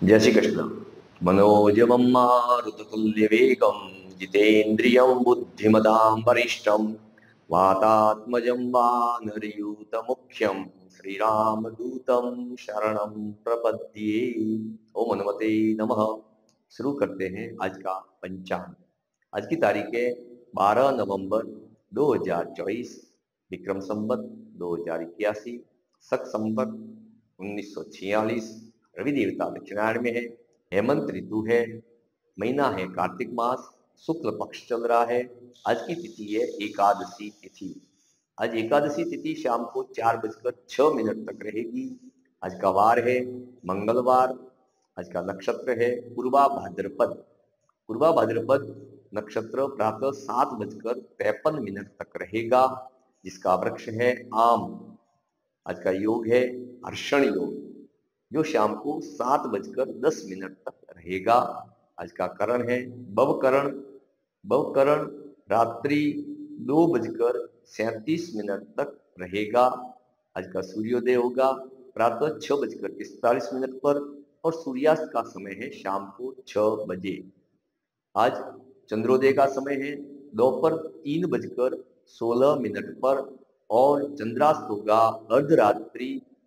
जय श्री कृष्ण। मनोजवं मारुततुल्यवेगं जितेन्द्रियं बुद्धिमतां वरिष्ठं वातात्मजं वानरयूतमुख्यं श्रीरामदूतं शरणं प्रपद्ये। ओम हनुमते नमः। शुरू करते हैं आज का पंचांग। आज की तारीख है 12 नवंबर 2024, विक्रम संवत 2081, शक संवत 1946, रवि देवता दक्षिणायन में है, हेमंत ऋतु है, महीना है कार्तिक मास, शुक्ल पक्ष चल रहा है। आज की तिथि है एकादशी तिथि। आज एकादशी तिथि शाम को 4:06 तक रहेगी। आज का वार है मंगलवार। आज का नक्षत्र है पूर्वा भाद्रपद। पूर्वा भाद्रपद नक्षत्र प्रातः 7:53 तक रहेगा, जिसका वृक्ष है आम। आज का योग है हर्षण योग, जो शाम को 7:10 तक रहेगा। आज का करण है बवकरण। बवकरण रात्रि 2:37 तक रहेगा। आज का सूर्योदय होगा प्रातः 6:41 पर और सूर्यास्त का समय है शाम को 6 बजे। आज चंद्रोदय का समय है दोपहर 3:16 पर और चंद्रास्त होगा अर्धरात्रि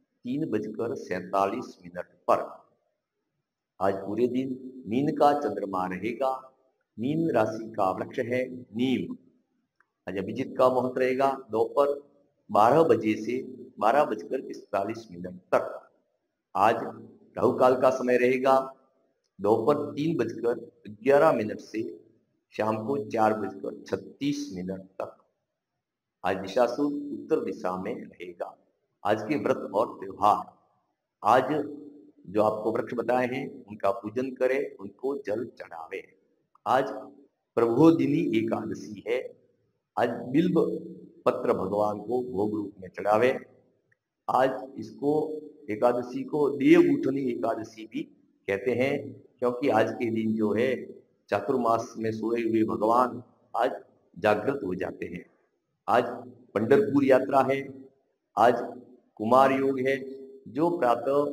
3:47 पर। आज पूरे दिन मीन का चंद्रमा रहेगा। मीन राशि का वृक्ष है नीम। आज अभिजीत का मुहूर्त रहेगा दोपहर 12 बजे से 12:45 तक। आज राहु काल का समय रहेगा दोपहर 3:11 से शाम को 4:36 तक। आज दिशाशूल उत्तर दिशा में रहेगा। आज के व्रत और त्योहार, आज जो आपको वृक्ष बताए हैं उनका पूजन करें, उनको जल चढ़ावे। आज प्रबोधिनी एकादशी है। आज बिल्व पत्र भगवान को भोग रूप में चढ़ावे। आज इसको एकादशी को देव उठनी एकादशी भी कहते हैं, क्योंकि आज के दिन जो है चातुर्मास में सोए हुए भगवान आज जागृत हो जाते हैं। आज पंढरपुर यात्रा है। आज कुमार योग है, जो प्रातः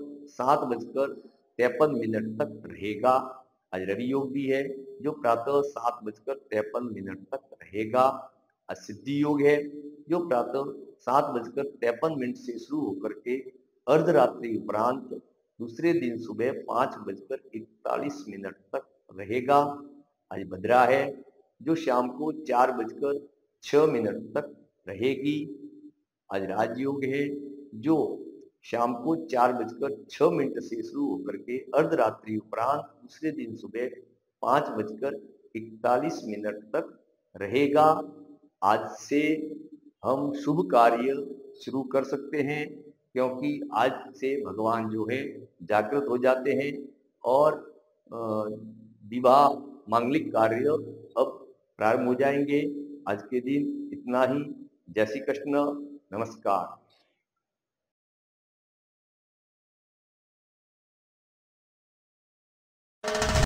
7:53 तक रहेगा। आज रवि योग भी है, जो प्रातः 7:53 तक रहेगा। आज सिद्धि योग है, जो प्रातः 7:53 से शुरू होकर के अर्धरात्रि उपरांत दूसरे दिन सुबह 5:41 तक रहेगा। आज भद्रा है, जो शाम को 4:06 तक रहेगी। आज राजयोग है, जो शाम को 4:06 से शुरू होकर के अर्धरात्रि उपरांत दूसरे दिन सुबह 5:41 तक रहेगा। आज से हम शुभ कार्य शुरू कर सकते हैं, क्योंकि आज से भगवान जो है जागृत हो जाते हैं और विवाह मांगलिक कार्य अब प्रारंभ हो जाएंगे। आज के दिन इतना ही। जय श्री कृष्ण। नमस्कार।